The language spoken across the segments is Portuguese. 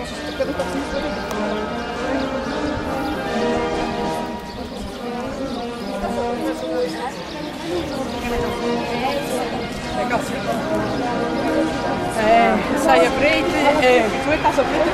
Saia preta, foi calça preta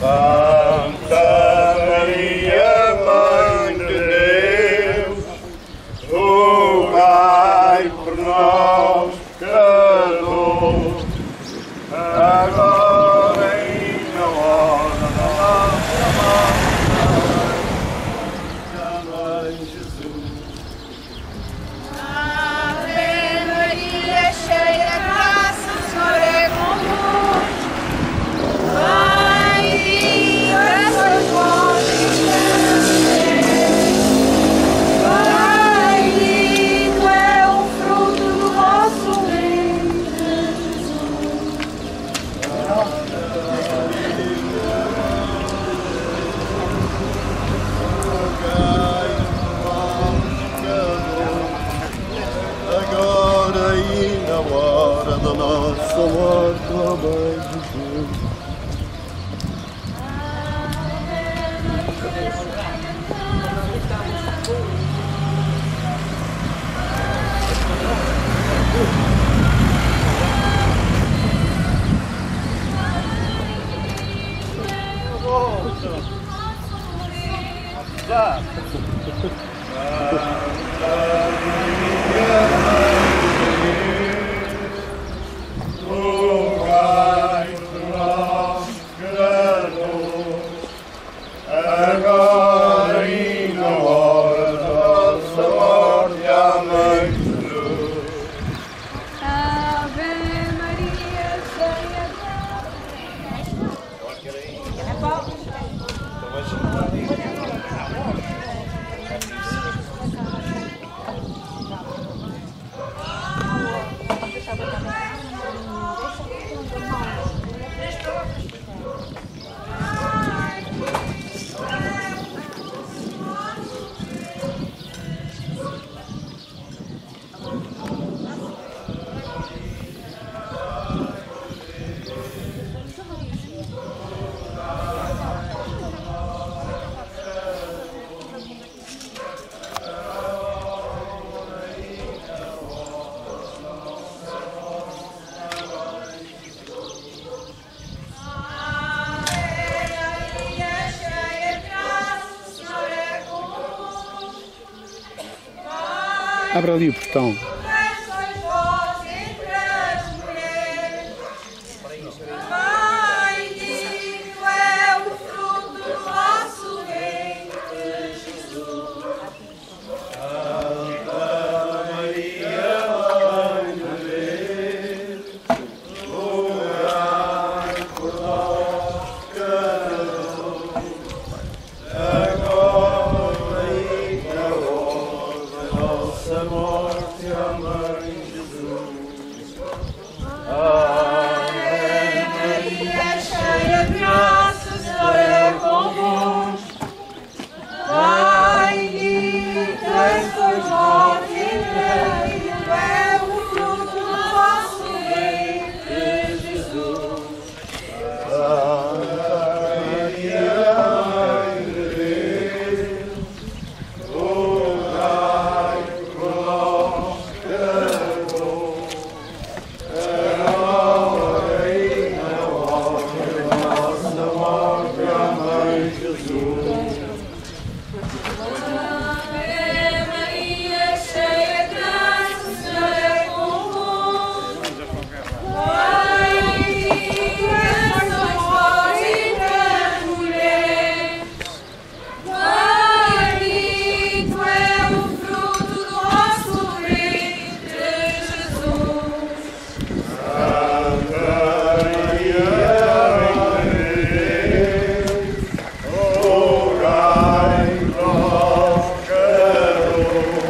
Santa Maria, Mãe de Deus, rogai por nós, pecadores, agora e na hora da nossa morte. Amém, Jesus. Ave Maria, cheia de graça, o Senhor é convosco. Bendita sois vós bendito é o fruto do vosso ventre, Jesus. Agora e na hora da nossa morte, amém, Jesus. Rogai por nós, pecadores, agora e na hora da nossa morte. Amém, Jesus. Ave Maria, cheia de Abre ali o portão. sois vós entre as mulheres. Bendito é o fruto do vosso ventre, Jesus. Santa Maria, Mãe de Deus, rogai por nós, pecadores, agora e na hora da nossa morte. Amém, Jesus. Ave Maria, cheia de graça, o Senhor é convosco. Bendita sois vós entre é o fruto do vosso ventre, Jesus. Santa Maria, Mãe de Deus, rogai por nós, pecadores, agora e na hora da nossa morte. Amém, Jesus. Ave Maria, cheia de graça, o Senhor é convosco. Bendita sois vós entre as mulheres. Bendito é o fruto do vosso ventre, Jesus. Santa Maria, Mãe de Deus, rogai por nós, pecadores,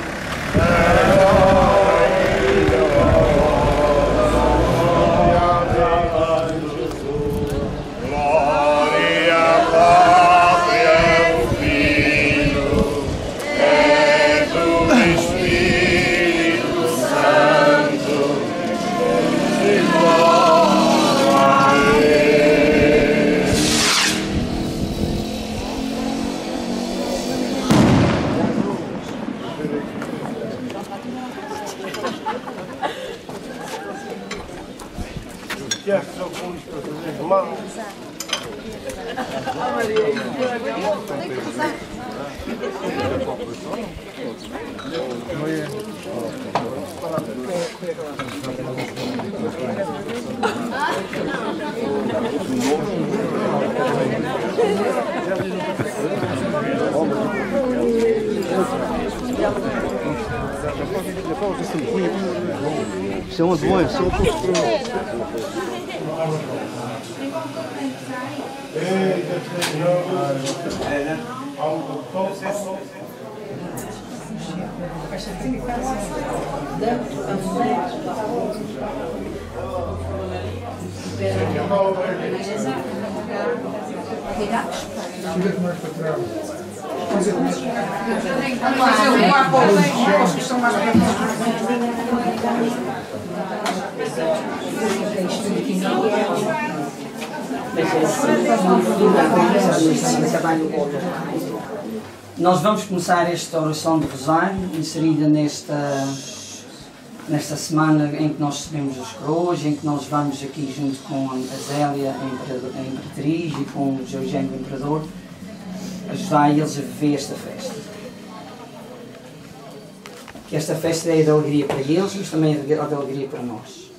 agora e na hora da nossa morte. Amém, Jesus. Glória ao Pai, ao Filho, e do Espírito Santo, igual a Deus. Que é que são com os mal? Isso é uma doença. Nós vamos começar esta oração de rosário, inserida nesta semana em que nós recebemos as coroas, em que nós vamos aqui junto com a Zélia, a Imperatriz, e com o Eugênio, o Imperador, ajudar eles a viver esta festa. Que esta festa é de alegria para eles, mas também é de alegria para nós.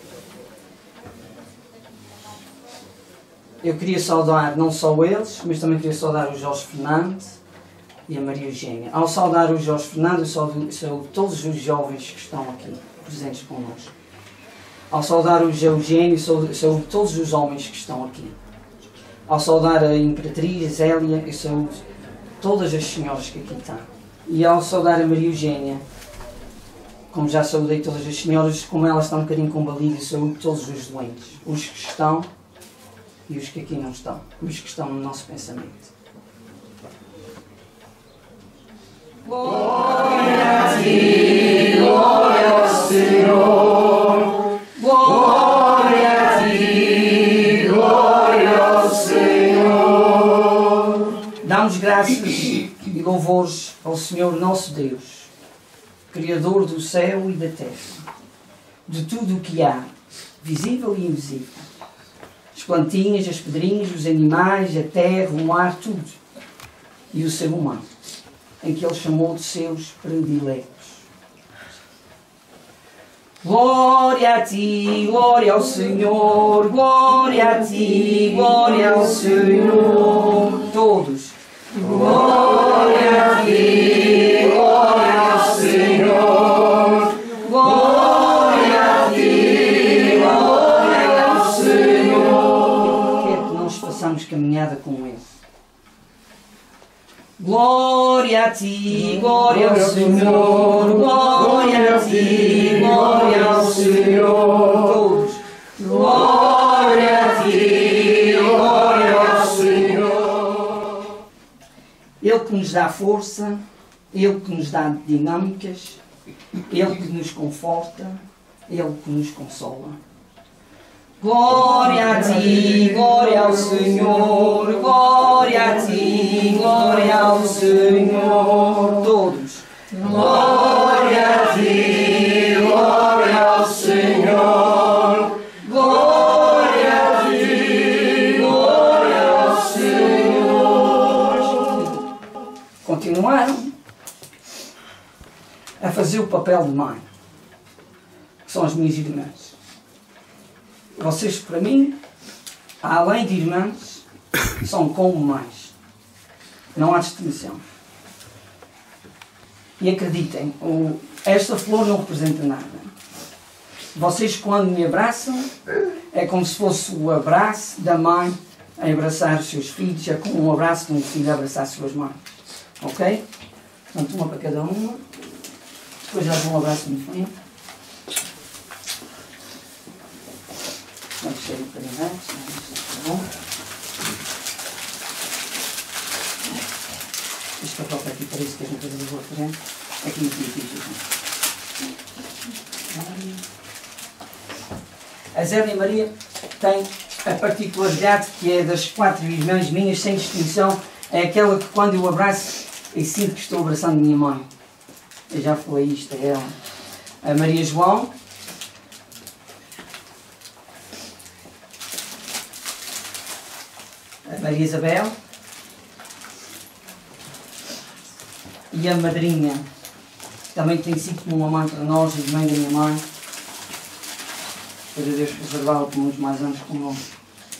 Eu queria saudar não só eles, mas também queria saudar o Jorge Fernando e a Maria Eugênia. Ao saudar o Jorge Fernando, eu saúdo todos os jovens que estão aqui, presentes connosco. Ao saudar o Eugênio, saúdo todos os homens que estão aqui. Ao saudar a Imperatriz, a Zélia, eu saúdo todas as senhoras que aqui estão. E ao saudar a Maria Eugênia, como já saudei todas as senhoras, como elas estão um bocadinho combalidas, eu saúdo todos os doentes. Os que estão e os que aqui não estão. Os que estão no nosso pensamento. Glória a ti, glória ao Senhor. Glória a ti, glória ao Senhor. Damos graças e louvores ao Senhor nosso Deus, Criador do céu e da terra, de tudo o que há, visível e invisível. As plantinhas, as pedrinhas, os animais, a terra, o mar, tudo. E o ser humano, em que Ele chamou de seus prediletos. Glória a ti, glória ao Senhor, glória a ti, glória ao Senhor. Todos. Glória a ti, glória ao Senhor, glória a ti, glória ao Senhor. Quer que nós façamos caminhada com Ele. Glória a ti, glória ao Senhor, glória a ti, glória ao Senhor. Todos. Glória a ti, glória ao Senhor. Ele que nos dá força, Ele que nos dá dinâmicas, Ele que nos conforta, Ele que nos consola. Glória a ti, glória ao Senhor, glória a ti, glória ao Senhor. Todos. Glória a ti, glória ao Senhor, glória a ti, glória ao Senhor. Continuaram a fazer o papel de mãe, que são as minhas irmãs. Vocês, para mim, além de irmãs, são como mães. Não há distinção. E acreditem, esta flor não representa nada. Vocês, quando me abraçam, é como se fosse o abraço da mãe a abraçar os seus filhos, é como um abraço de um filho a abraçar as suas mães. Ok? Portanto, uma para cada uma. Depois já dou um abraço no frente. Vamos sair um bocadinho antes, tá bom? Este papel para aqui parece que a gente faz a frente. Aqui no fim. A Zélia Maria tem a particularidade que é das 4 irmãs minhas, sem distinção, é aquela que quando eu abraço, eu sinto que estou abraçando minha mãe. Eu já falei isto a ela. A Maria João. A Maria Isabel. E a madrinha, que também tem sido como uma mãe para nós e mãe da minha mãe. Para Deus preservá-la por muitos mais anos connosco.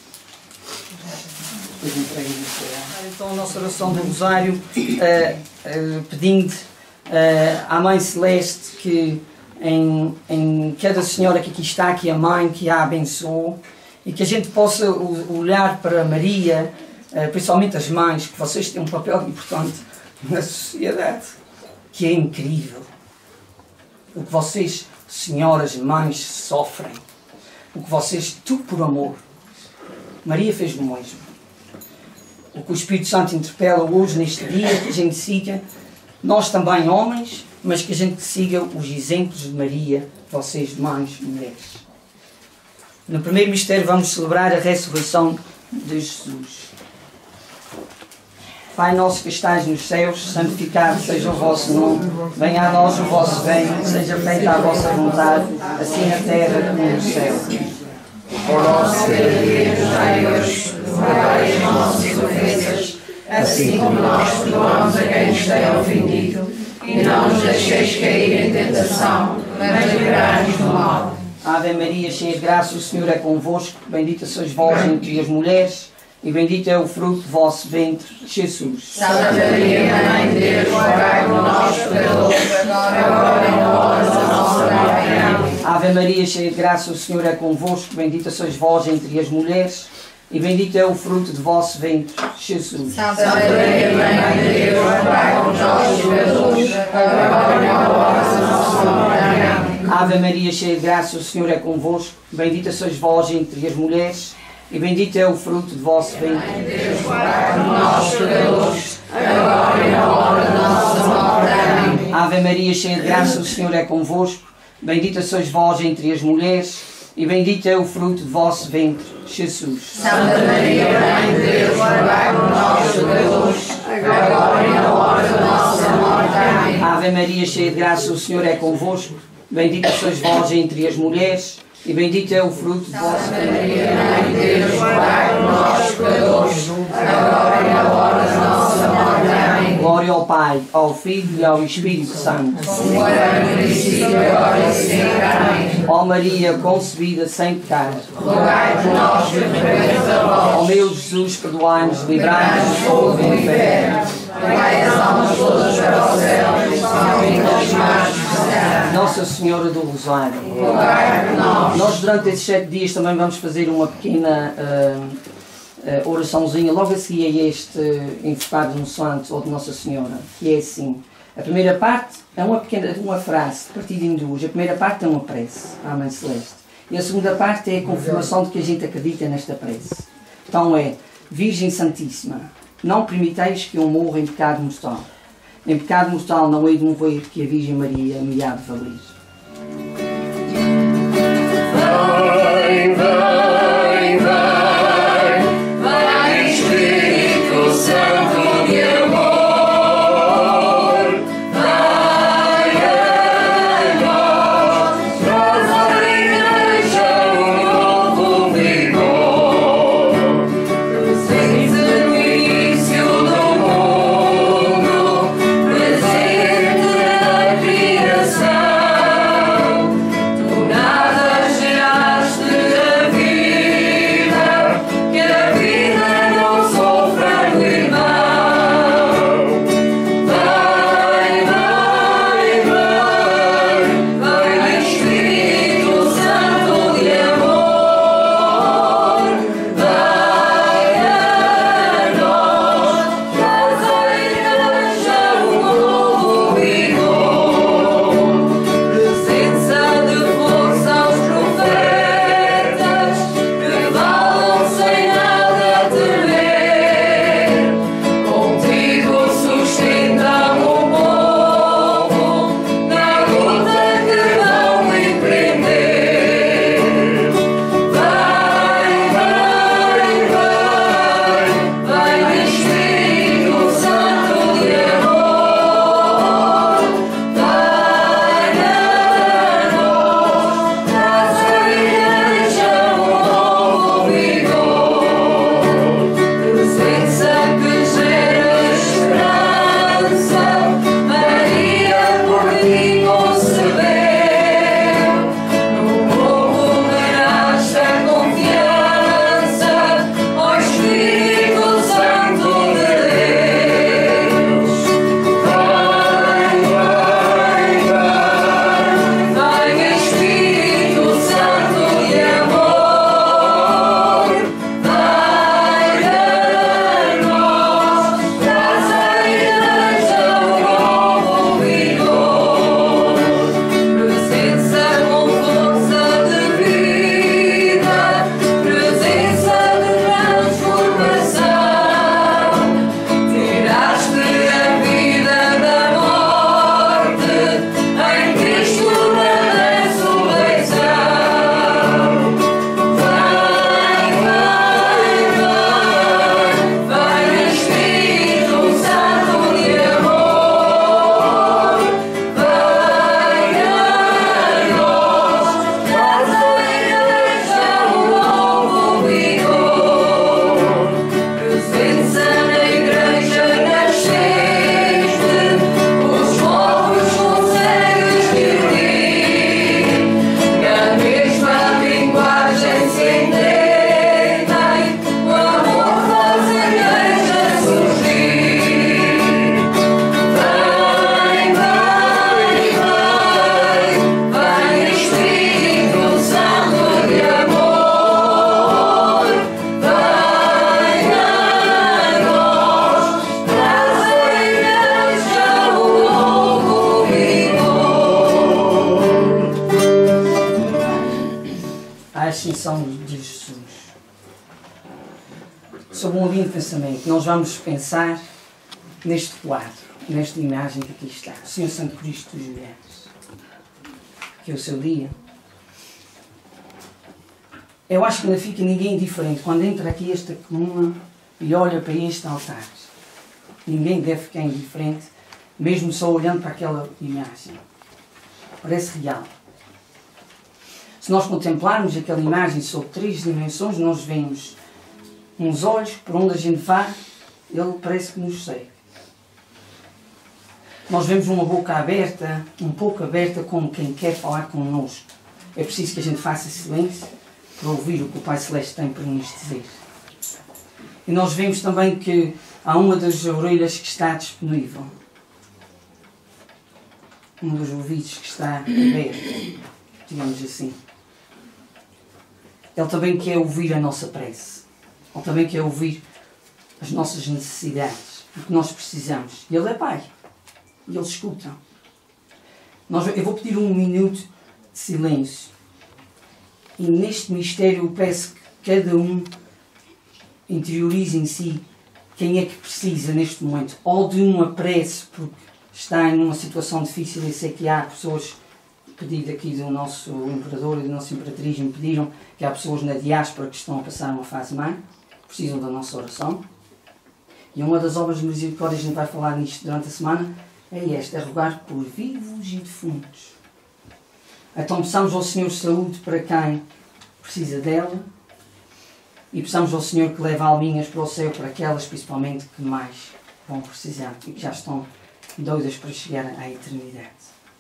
Depois entregue isso a ela. Então a nossa oração do Rosário, pedindo à Mãe Celeste que em cada senhora que aqui está, que a mãe, que a abençoe, e que a gente possa olhar para Maria, principalmente as mães, que vocês têm um papel importante na sociedade, que é incrível. O que vocês, senhoras, mães, sofrem. O que vocês, tudo por amor. Maria fez o mesmo. O que o Espírito Santo interpela hoje, neste dia, que a gente siga, nós também homens, mas que a gente siga os exemplos de Maria, vocês, mães, mulheres. No primeiro mistério vamos celebrar a ressurreição de Jesus. Pai nosso que estais nos céus, santificado seja o vosso nome, venha a nós o vosso reino, seja feita a vossa vontade, assim na terra como no céu. O nosso cada dia nos dai hoje, perdoai as nossas ofensas, assim como nós perdoamos a quem nos tem ofendido, e não nos deixeis cair em tentação, mas livrai-nos do mal. Ave Maria, cheia de graça, o Senhor é convosco, bendita sois vós entre as mulheres, e bendito é o fruto do vosso ventre, Jesus. Santa Maria, Mãe de Deus, rogai por nós, pecadores, agora e na hora da nossa morte. Amém. Ave Maria, cheia de graça, o Senhor é convosco, bendita sois vós entre as mulheres, e bendito é o fruto do vosso ventre, Jesus. Santa Maria, Mãe de Deus, rogai por nós, pecadores, agora e na hora da nossa morte. Amém. Ave Maria, cheia de graça, o Senhor é convosco, bendita sois vós entre as mulheres, e bendito é o fruto do vosso ventre. Deus, rogai por nós, pecadores, agora e na hora da nossa morte. Amém. Ave Maria, cheia de graça, o Senhor é convosco, bendita sois vós entre as mulheres, e bendito é o fruto do vosso ventre, Jesus. Santa Maria, Mãe de Deus, rogai por nós, pecadores, agora e na hora da nossa morte. Amém. Ave Maria, cheia de graça, o Senhor é convosco, bendita sois vós entre as mulheres, e bendito é o fruto do vosso ventre. Maria, Mãe de Deus, rogai por nós, pecadores, agora e na hora da nossa morte. Amém. Glória ao Pai, ao Filho e ao Espírito Santo. Como era no princípio, agora e sempre. Amém. Ó Maria, concebida sem pecado. Rogai por nós, pecadores, Ó meu Jesus, perdoai-nos, livrai-nos do fogo do inferno. rogai as almas todas para o céu, principalmente as mais necessitadas. Nossa Senhora do Rosário. Rogai por nós. Nós durante esses 7 dias também vamos fazer uma pequena oraçãozinha, logo a seguir a este enfocado no Santo ou de Nossa Senhora, que é assim. A primeira parte é uma frase partida em duas. A primeira parte é uma prece à Mãe Celeste. E a segunda parte é a confirmação de que a gente acredita nesta prece. Então é: Virgem Santíssima, não permiteis que eu morra em pecado mortal. Em pecado mortal não hei de mover que a Virgem Maria me há de valer. Vai, vai, vai, vai, Espírito Santo de amor, vai em nós, nova igreja, novo vigor, presente no início do mundo, presente na criação. à ascensão de Jesus. Sob um lindo pensamento, nós vamos pensar neste quadro, nesta imagem que aqui está, o Senhor Santo Cristo dos Mulheres, que é o seu dia. Eu acho que não fica ninguém indiferente quando entra aqui esta coluna e olha para este altar. Ninguém deve ficar indiferente, mesmo só olhando para aquela imagem. Parece real. Se nós contemplarmos aquela imagem sob 3 dimensões, nós vemos uns olhos, por onde a gente vai, ele parece que nos segue. Nós vemos uma boca aberta, um pouco aberta, como quem quer falar connosco. É preciso que a gente faça silêncio para ouvir o que o Pai Celeste tem para nos dizer. E nós vemos também que há uma das orelhas que está disponível. Um dos ouvidos que está aberto, digamos assim. Ele também quer ouvir a nossa prece. Ele também quer ouvir as nossas necessidades, o que nós precisamos. E Ele é Pai. E Ele escuta. Eu vou pedir 1 minuto de silêncio. E neste mistério eu peço que cada um interiorize em si quem é que precisa neste momento. Ou de uma prece, porque está em uma situação difícil. Eu sei que há pessoas, pedido aqui do nosso imperador e da nossa imperatriz, me pediram que há pessoas na diáspora que estão a passar uma fase má, precisam da nossa oração. E uma das obras de misericórdia, a gente vai falar nisto durante a semana, é esta, é rogar por vivos e defuntos. Então peçamos ao Senhor saúde para quem precisa dela e peçamos ao Senhor que leve alminhas para o céu para aquelas principalmente que mais vão precisar e que já estão doidas para chegar à eternidade.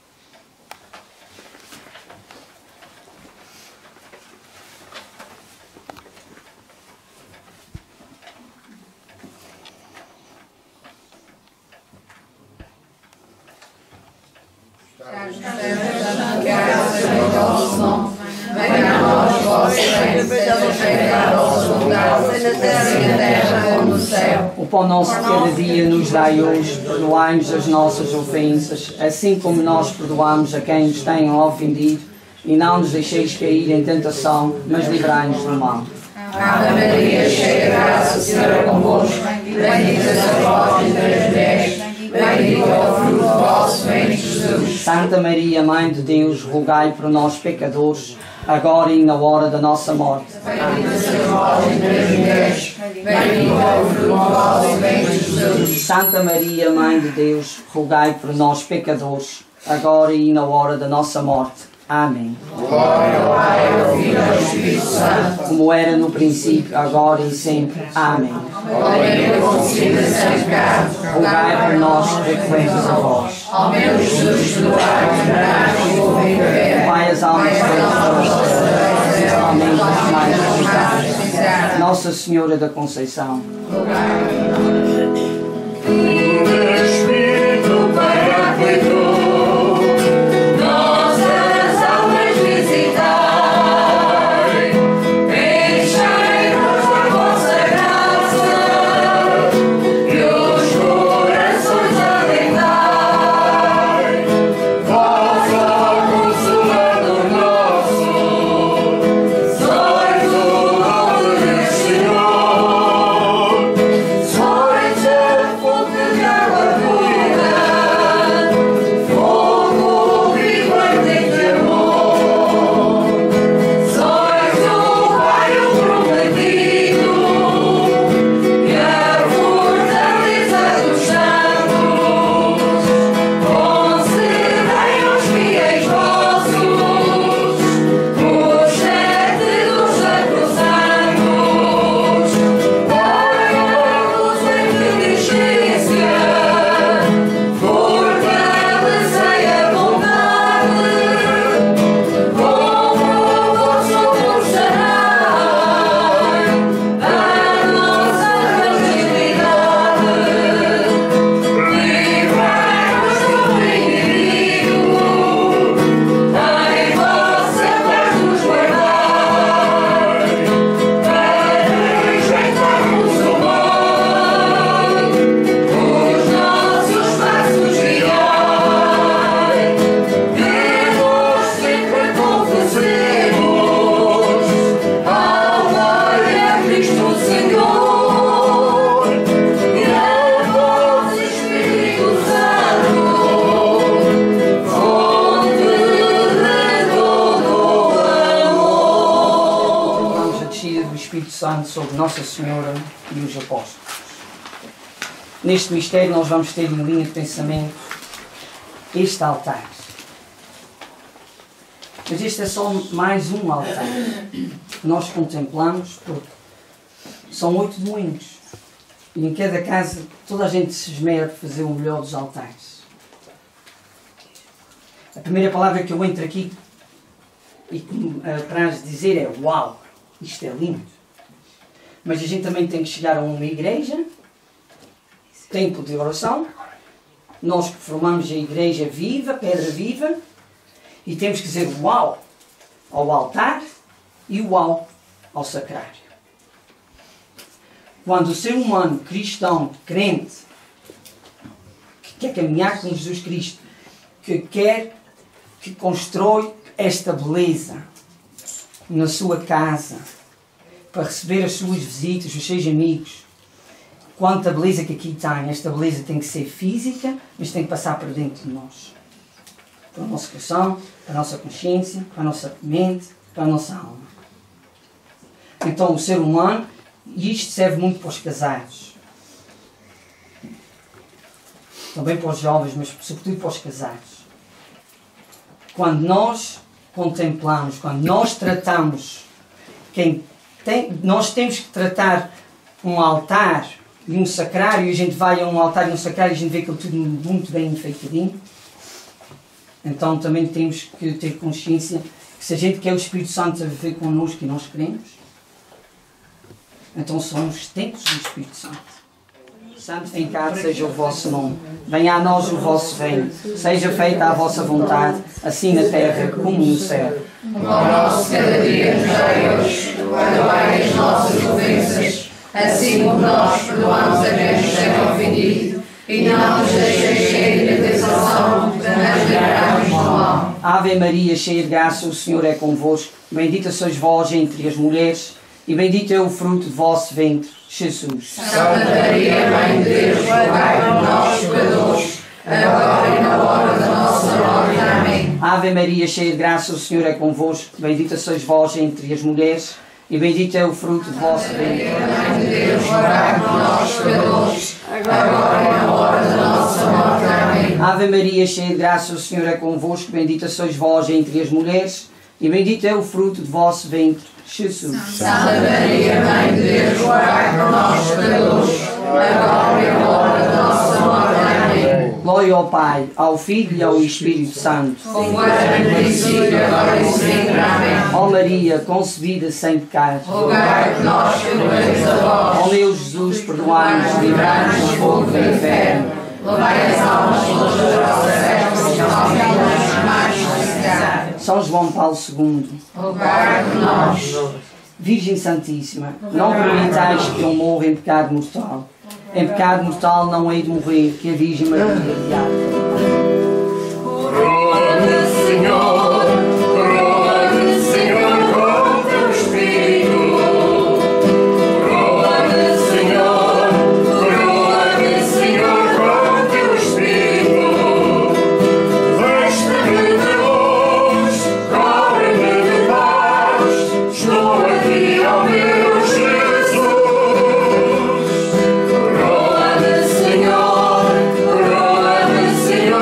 O pão nosso de cada dia nos dai hoje, perdoai-nos as nossas ofensas, assim como nós perdoamos a quem nos tenham ofendido, e não nos deixeis cair em tentação, mas livrai-nos do mal. Ave Maria, cheia de graça, o Senhor é convosco, bendita sois vós entre as mulheres, bendito é o fruto do vosso ventre, Jesus. Santa Maria, Mãe de Deus, rogai por nós pecadores, agora e na hora da nossa morte. Bendita sois vós entre as mulheres, bendito é o fruto do vosso ventre, Jesus. Santa Maria, Mãe de Deus, rogai por nós pecadores, agora e na hora da nossa morte. Amém. Glória ao Pai, ao Filho e ao Espírito Santo, como era no princípio, agora e sempre. Amém. glória ao Filho sem pecado, Rogai por nós que recorremos a vós. ao meu Jesus, perdoai-me, livrai-me do fogo e do inferno. Pai, as almas todas, principalmente as mais necessitadas. Nossa Senhora da Conceição. Espírito Paráclito, nossas almas visitai, enchei-nos da vossa graça e os corações alentai. Vós, ó Consolador nosso, sois o nome do Senhor, sois a fonte de água pura. Espírito Santo sobre Nossa Senhora e os Apóstolos. Neste mistério nós vamos ter em linha de pensamento este altar. Mas este é só mais um altar que nós contemplamos, porque são 8 domingos. E em cada casa toda a gente se esmera para fazer o melhor dos altares. A primeira palavra que eu entro aqui e que me apraz dizer é uau, isto é lindo. Mas a gente também tem que chegar a uma igreja, templo de oração, nós que formamos a igreja viva, pedra viva, e temos que dizer uau ao altar e uau ao sacrário. Quando o ser humano cristão, crente, que quer caminhar com Jesus Cristo, que constrói esta beleza na sua casa, para receber as suas visitas, os seus amigos, quanta beleza que aqui tem, esta beleza tem que ser física, mas tem que passar para dentro de nós. Para o nosso coração, para a nossa consciência, para a nossa mente, para a nossa alma. Então o ser humano, e isto serve muito para os casados, também para os jovens, mas sobretudo para os casados. Quando nós contemplamos, quando nós tratamos, nós temos que tratar um altar e um sacrário, e a gente vai a um altar e um sacrário e a gente vê aquilo tudo muito bem enfeitadinho. Então também temos que ter consciência que se a gente quer o Espírito Santo a viver connosco e nós queremos, então somos templos do Espírito Santo. Santificado seja o vosso nome, venha a nós o vosso reino, seja feita a vossa vontade, assim na terra como no céu. O pão nosso cada dia nos dai hoje, perdoai as nossas ofensas, assim como nós perdoamos a quem nos tem ofendido, e não nos deixeis cair em tentação, mas livrai-nos do mal. Ave Maria, cheia de graça, o Senhor é convosco, bendita sois vós entre as mulheres, e bendito é o fruto de vosso ventre, Jesus. Santa Maria, Mãe de Deus, rogai por nós, pecadores, agora e na hora da nossa morte. Amém. Ave Maria, cheia de graça, o Senhor é convosco, bendita sois vós entre as mulheres, e bendito é o fruto de vosso ventre. Mãe de Deus, rogai por nós, pecadores, agora e na hora da nossa morte. Amém. Ave Maria, cheia de graça, o Senhor é convosco, bendita sois vós entre as mulheres, e bendito é o fruto de vosso ventre, Jesus. Santa Maria, Mãe de Deus, rogai por nós, pecadores, agora e na hora da nossa morte. Amém. Glória ao Pai, ao Filho e ao Espírito Santo. Como era no princípio, agora e sempre. Amém. Ó Maria, concebida sem pecado. Rogai por nós, pecadores, a vós. Ó meu Jesus, perdoai-nos, livrai-nos do fogo do inferno. Levai as almas todas para o céu, e aos mais necessitados. São João Paulo II. Rogai por nós. Virgem Santíssima, não permitais que eu morra em pecado mortal. Em pecado mortal não hei de morrer, que a Virgem Maria guiar. Senhor,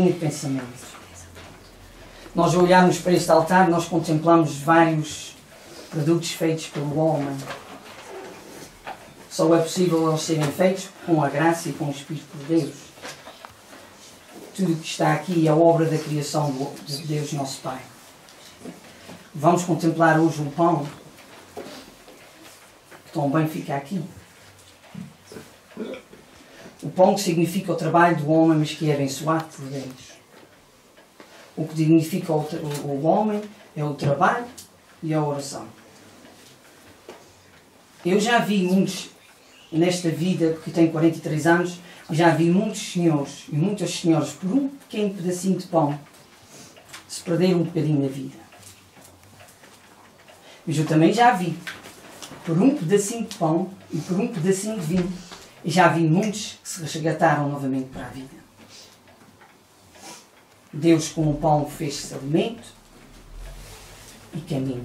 linha de pensamento. Nós olharmos para este altar, nós contemplamos vários produtos feitos pelo homem. Só é possível eles serem feitos com a graça e com o Espírito de Deus. Tudo o que está aqui é a obra da criação de Deus, nosso Pai. Vamos contemplar hoje o pão, que também fica aqui. O pão que significa o trabalho do homem, mas que é abençoado por Deus. O que significa o homem é o trabalho e a oração. Eu já vi muitos, nesta vida, porque tenho 43 anos, já vi muitos senhores e muitas senhoras, por um pequeno pedacinho de pão, se perderam um bocadinho na vida. Mas eu também já vi, por um pedacinho de pão e por um pedacinho de vinho, e já vi muitos que se resgataram novamente para a vida. Deus com o pão fez-se alimento e caminho.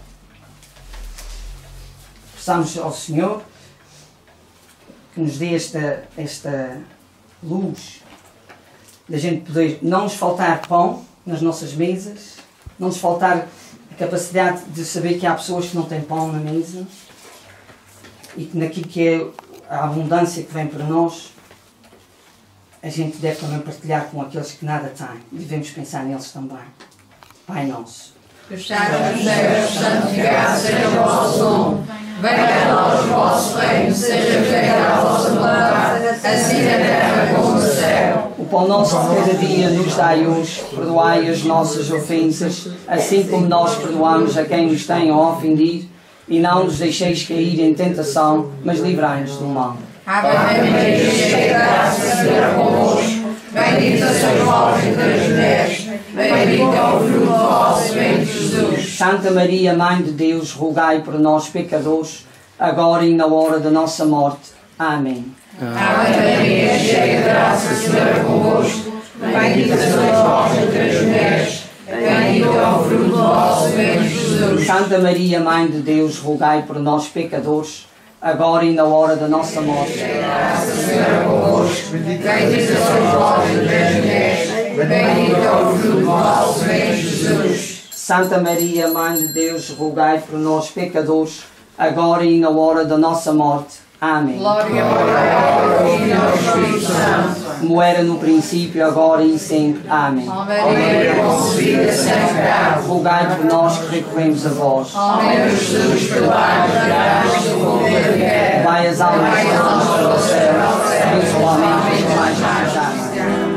Peçamos ao Senhor que nos dê esta luz da gente poder não nos faltar pão nas nossas mesas, não nos faltar a capacidade de saber que há pessoas que não têm pão na mesa e que naquilo que é a abundância que vem para nós, a gente deve também partilhar com aqueles que nada têm. Devemos pensar neles também. Pai nosso, que estás nos céus, santificado seja o vosso nome. Venha a nós o vosso reino, seja feita a vossa vontade, assim na terra como no céu. o pão nosso de cada dia nos dai hoje, perdoai as nossas ofensas, assim como nós perdoamos a quem nos tem a ofendido, e não nos deixeis cair em tentação, mas livrai-nos do mal. Ave Maria, cheia de graça, o Senhor é convosco. Bendita sois vós entre as mulheres, bendito é o fruto do vosso ventre, Jesus. Santa Maria, Mãe de Deus, rogai por nós, pecadores, agora e na hora da nossa morte. Amém. Ave Maria, cheia de graça, o Senhor é convosco. Bendita sois vós entre as mulheres, bendito é o fruto do vosso ventre, Jesus. Santa Maria, Mãe de Deus, rogai por nós, pecadores, agora e na hora da nossa morte. Graça, o Senhor é convosco. Bendita sois vós entre as mulheres, bendito é o fruto do vosso ventre, Jesus. Santa Maria, Mãe de Deus, rogai por nós, pecadores, agora e na hora da nossa morte. Amém. Glória ao Pai, ao Filho e ao Espírito Santo. Como era no princípio, agora e sempre. Amém. Ó Maria concebida sem pecado, Rogai por nós que recorremos a vós. ó meu Jesus, perdoai-nos, dai-nos o poder de guerra. Vai as almas Vai as almas para o céu, principalmente os mais necessitados.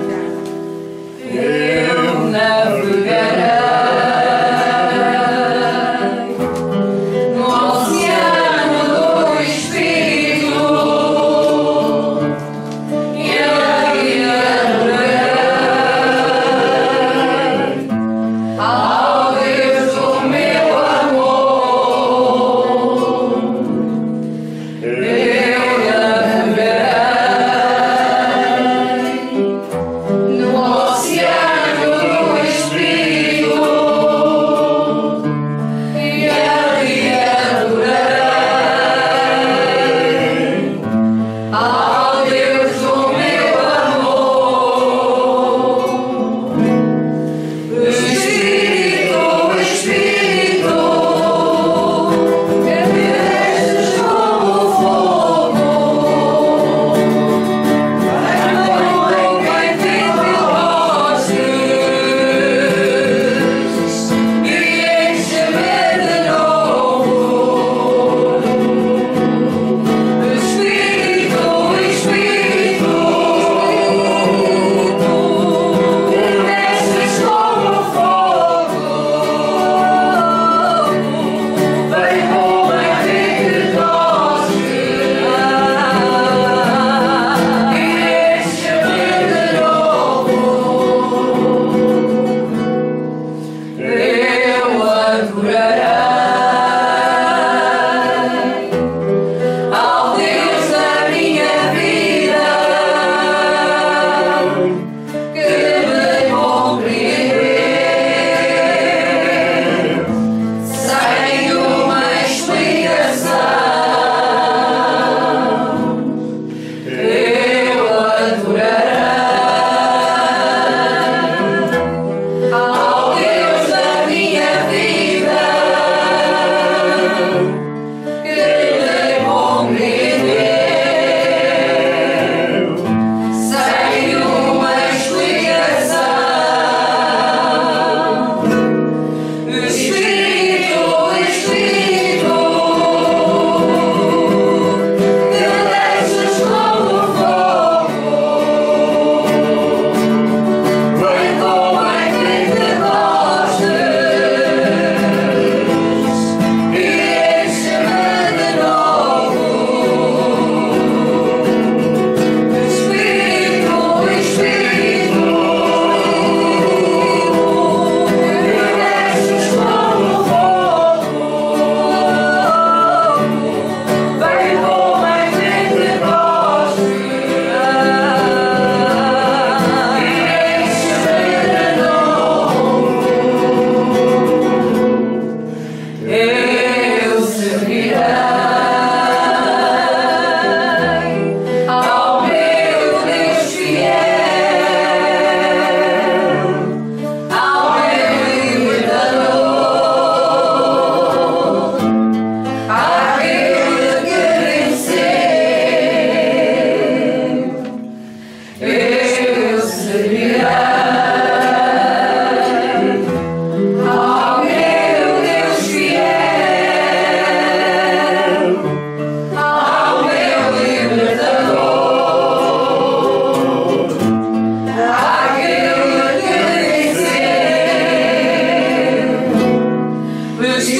Eu navegarei no oceano do Espírito e ali adorarei ao Deus do meu amor. Eu navegarei no oceano do Espírito e ali adorarei ao Deus do meu amor. O Espírito, que desces como fogo, vai entre nós e enche-me de novo. O Espírito, que desces como fogo, vem morar entre nós e enche-me de novo. Eu adorarei ao Deus da minha vida, que me compreender sem uma explicação. Eu adorarei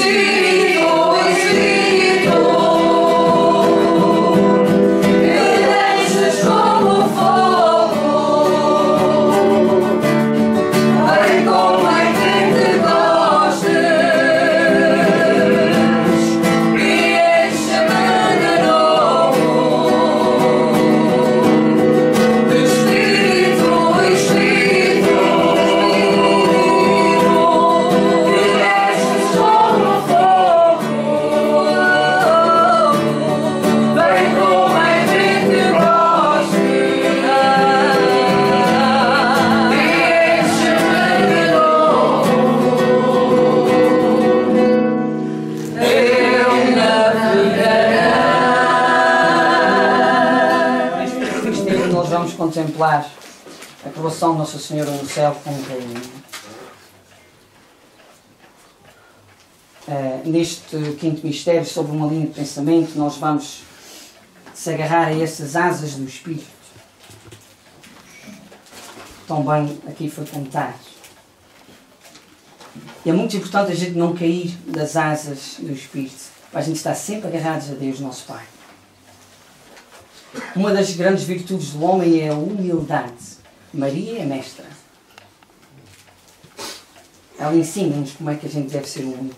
Contemplar a coroação de Nossa Senhora no céu como rainha. Neste quinto mistério, sobre uma linha de pensamento, nós vamos se agarrar a essas asas do Espírito. Também aqui foi contado. E é muito importante a gente não cair das asas do Espírito, para a gente estar sempre agarrados a Deus, nosso Pai. Uma das grandes virtudes do homem é a humildade. Maria é mestra. Ela ensina-nos como é que a gente deve ser humilde.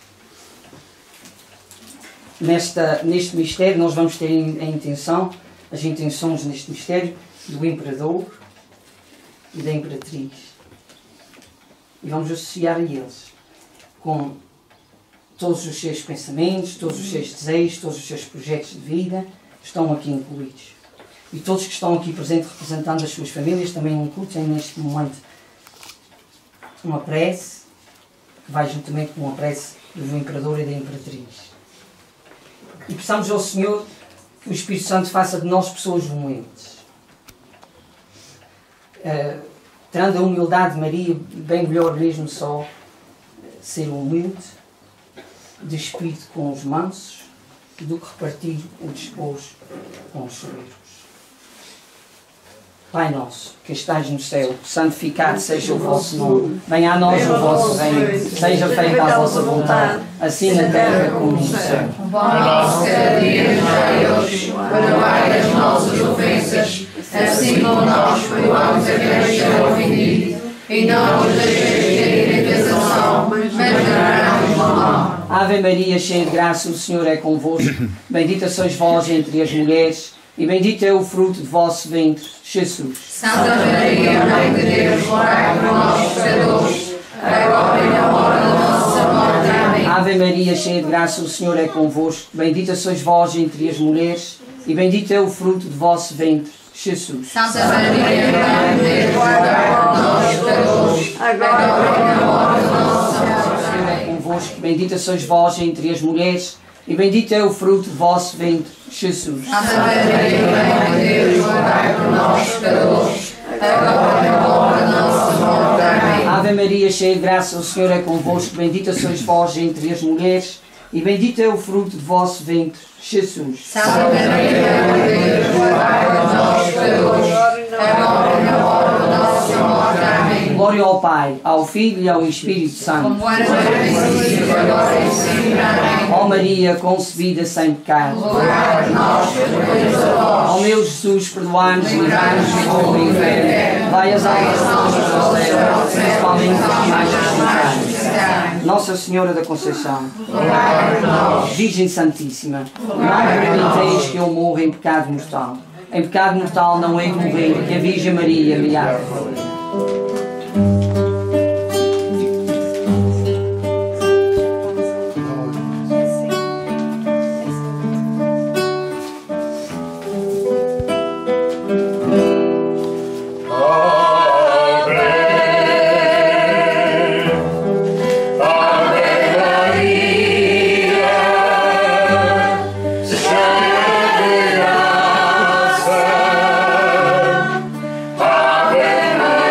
Neste mistério nós vamos ter as intenções neste mistério do imperador e da imperatriz. E vamos associar a eles com todos os seus pensamentos, todos os seus desejos, todos os seus projetos de vida estão aqui incluídos. E todos que estão aqui presentes representando as suas famílias também incluem neste momento uma prece que vai juntamente com a prece do imperador e da imperatriz. E peçamos ao Senhor que o Espírito Santo faça de nós pessoas humildes. Tendo a humildade de Maria, bem melhor mesmo só ser humilde, de espírito com os mansos, do que repartir o despojo com os soberbos. Pai nosso, que estás no céu, santificado seja o vosso nome. Venha a nós o vosso reino. Seja feita a vossa vontade, assim na terra como no céu. O pão nosso cada dia nos dai hoje, perdoai as nossas ofensas, assim como nós perdoamos a quem nos tem ofendido, e não nos deixeis cair em tentação, mas livrai-nos do mal. Ave Maria, cheia de graça, o Senhor é convosco. Bendita sois vós entre as mulheres, e bendito é o fruto de vosso ventre, Jesus. Santa Maria, Mãe de Deus, rogai por nós, pecadores, agora e na hora da nossa morte. Amém. Ave Maria, cheia de graça, o Senhor é convosco. Bendita sois vós entre as mulheres, e bendito é o fruto de vosso ventre, Jesus. Santa Maria, Mãe de Deus, rogai por nós, pecadores, agora e na hora da nossa morte. Convosco, bendita sois vós entre as mulheres, e bendito é o fruto de vosso ventre, Jesus. Santa Maria, Mãe de Deus, rogai por nós, pecadores, agora e na hora da nossa morte. Amém. Ave Maria, cheia de graça, o Senhor é convosco. Bendita sois vós entre as mulheres, e bendito é o fruto de vosso ventre, Jesus. Santa Maria, Mãe de Deus, rogai por nós, pecadores, agora e na hora da nossa morte. Amém. Glória ao Pai, ao Filho e ao Espírito Santo. Como era no princípio, agora e sempre. Amém. Ó Maria, concebida sem pecado. Rogai por nós, pecadores, a vós. Ó meu Jesus, perdoai-nos e livrai-nos do fogo do inferno. Vai as almas todas ao céu, principalmente as que mais necessitarem. Nossa Senhora da Conceição, Virgem Santíssima, não permiteis que eu morra em pecado mortal. Em pecado mortal não hei de morrer, que a Virgem Maria me há de fazer. Ave Maria.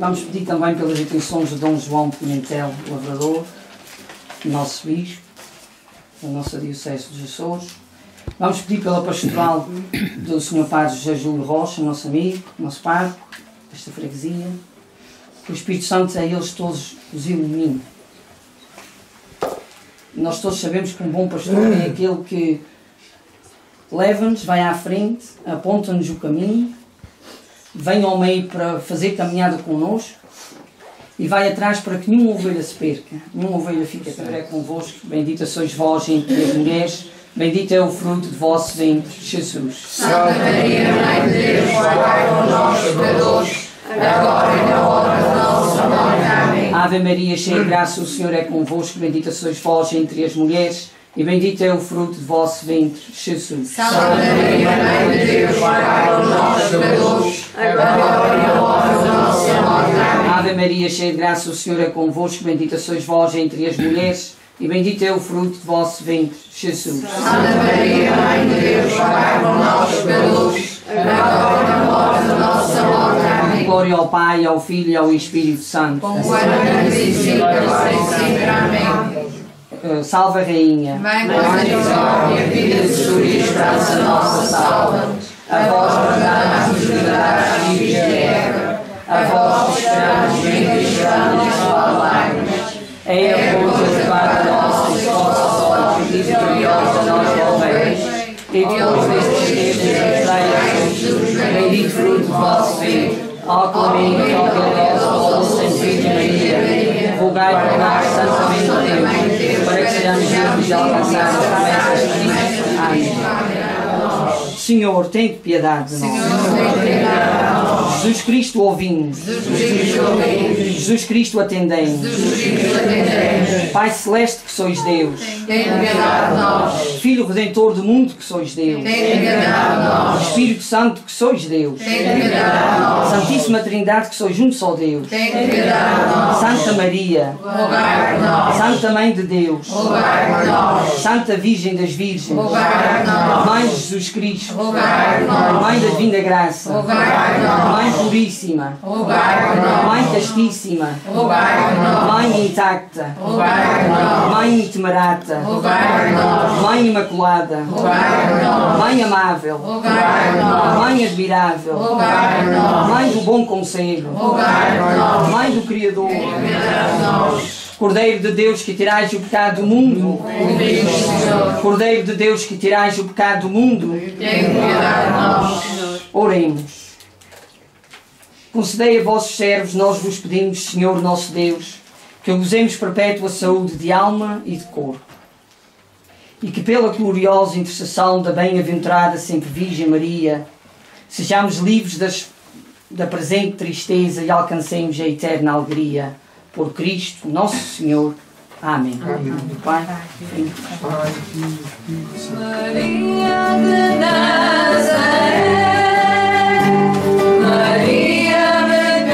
Vamos pedir também pelas intenções de Dom João Pimentel, lavrador, nosso bispo, da nossa Diocese dos Açores. Vamos pedir pela pastoral do Sr. Padre José Júlio Rocha, nosso amigo, nosso pároco, desta freguesia. Que o Espírito Santo a eles todos os ilumine. Nós todos sabemos que um bom pastor é aquele que leva-nos, vai à frente, aponta-nos o caminho, vem ao meio para fazer caminhada connosco e vai atrás para que nenhuma ovelha se perca, nenhuma ovelha fique atrás convosco. Bendita sois vós entre as mulheres, bendito é o fruto de vosso ventre, Jesus. Santa Maria, Mãe de Deus, rogai por nós, pecadores, agora e na hora da nossa morte. Amém. Ave Maria, cheia de graça, o Senhor é convosco, bendita sois vós entre as mulheres, e bendito é o fruto de vosso ventre, Jesus. Santa Maria, Mãe de Deus, rogai por nós, pecadores, agora e na hora da nossa morte. Amém. Ave Maria, cheia de graça, o Senhor é convosco, bendita sois vós entre as mulheres, e bendito é o fruto de vosso ventre, Jesus. Santa Maria, Mãe de Deus, rogai por nós, pecadores, agora e na hora da nossa morte. Amém. Glória ao Pai, ao Filho e ao Espírito Santo. Como era no princípio, agora e sempre. Amém. Salve a Rainha. Mãe da misericórdia, vida, doçura e esperança nossa, salva. A vós bradamos, libertais, filhos de Eva. A vós esperamos, bendito esperamos e suas lágrimas. É a pousa levada nossa, os vossos olhos, vitoriosa nós volveis. E depois destes tempos, Jesus, bendito fruto do vosso ventre. Ó Clemente, ó piedosa, ó Santa Virgem Maria, rogai por nós, Santa Mãe de Deus, para que sejamos dignos de alcançar as promessas de Cristo. Amém. Senhor, tem piedade de nós. Jesus Cristo, ouvimos. Jesus Cristo, atendemos. Pai Celeste, que sois Deus. Tem piedade de nós. Filho Redentor do mundo, que sois Deus. Tem piedade de nós. Espírito Santo, que sois Deus. Tem piedade de nós. Santíssima Trindade, que sois um só Deus. Tem piedade de nós. Santa Maria, Rogai por nós. Santa Mãe de Deus, Rogai por nós. Santa Virgem das Virgens, Rogai por nós. Mãe de Jesus Cristo, Rogai por nós. Mãe da Divina Graça, Rogai por nós. Mãe Puríssima, Rogai por nós. Mãe Castíssima, Rogai por nós. Mãe Intacta, Rogai por nós. Mãe Intemerata, Rogai por nós. Mãe Imaculada, Rogai por nós. Mãe Amável, Rogai por nós. Mãe Admirável, Rogai por nós. Mãe do Bom Conselho, Rogai por nós. Mãe do Criador, Piedade de nós. Cordeiro de Deus que tirais o pecado do mundo, Bendito Senhor. Cordeiro de Deus que tirais o pecado do mundo, Tem piedade de nós. oremos. Concedei a vossos servos, nós vos pedimos, Senhor nosso Deus, que gozemos perpétua saúde de alma e de corpo, e que pela gloriosa intercessão da bem-aventurada sempre Virgem Maria, sejamos livres da presente tristeza e alcancemos a eterna alegria. Por Cristo, nosso Senhor. Amém. Amém. Pai, Filho. Maria de Nazaré, Maria me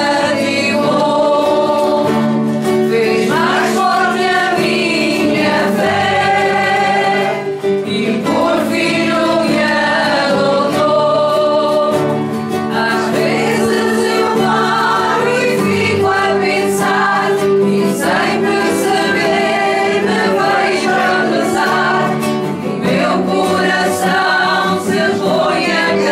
cativou, fez mais forte a minha fé e por filho me adotou. Às vezes eu paro e fico a pensar e sem perceber me vejo a rezar. O meu coração se põe a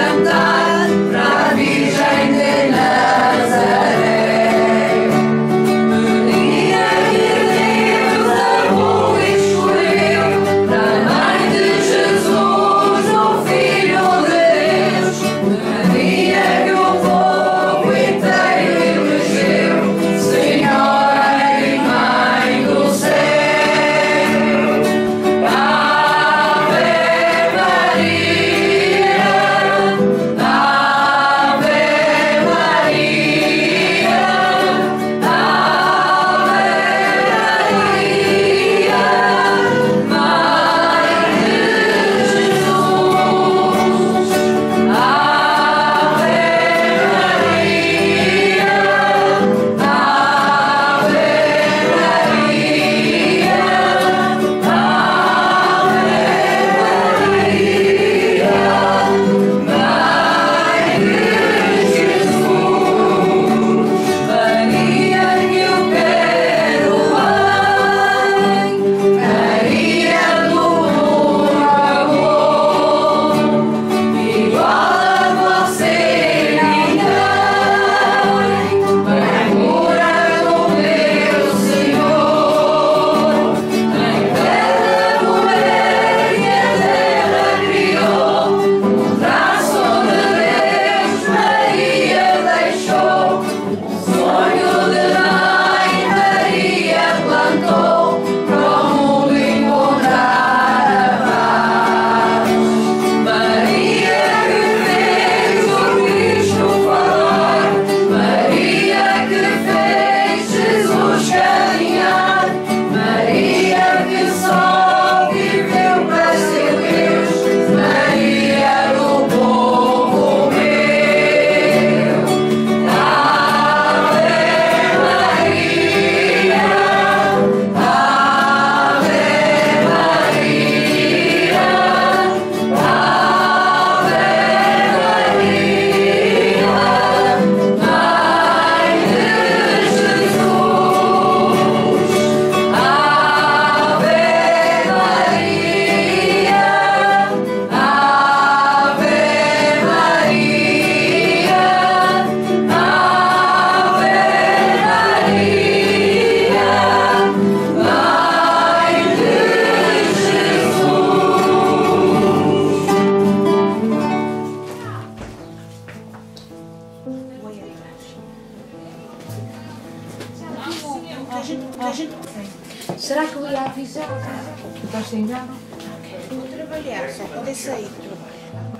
Será que eu ia avisar? Tu estás sem nada? Vou trabalhar, só podem sair do trabalho.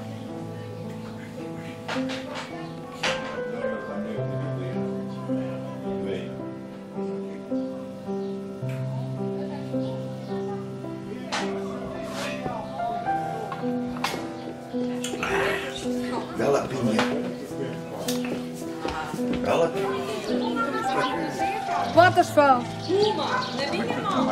Bela pinha. Bela. Quantas fão? Uma, na minha mão.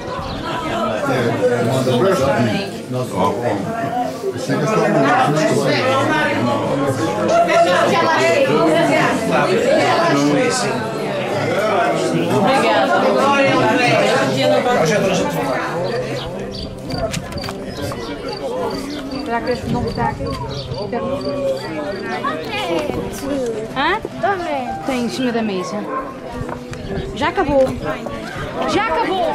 Será que este não está aqui? Hã? Tem em cima da mesa. Já acabou. Já acabou.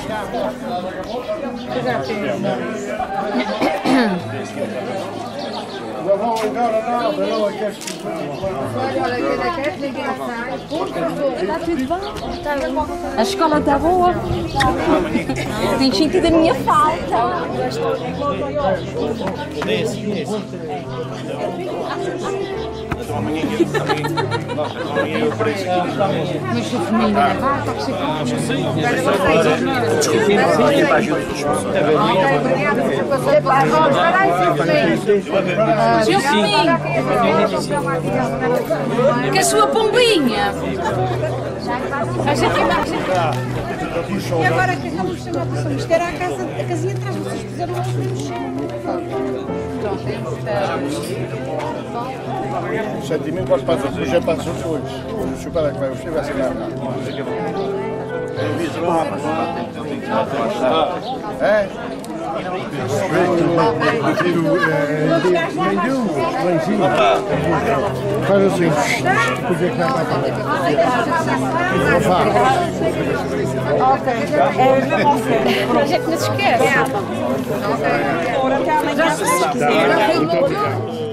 A escola está boa. Tem sentido a minha falta. Mas a família está que que a sua pombinha. E agora que acabamos de chamar a pessoa, isto era a casinha atrás, vocês fizeram lá no chão. 7.000 quase para o já passou hoje. O chupada que vai o chefe vai ser lá. É? Faz assim. A gente não se esquece. Até amanhã, se quiser.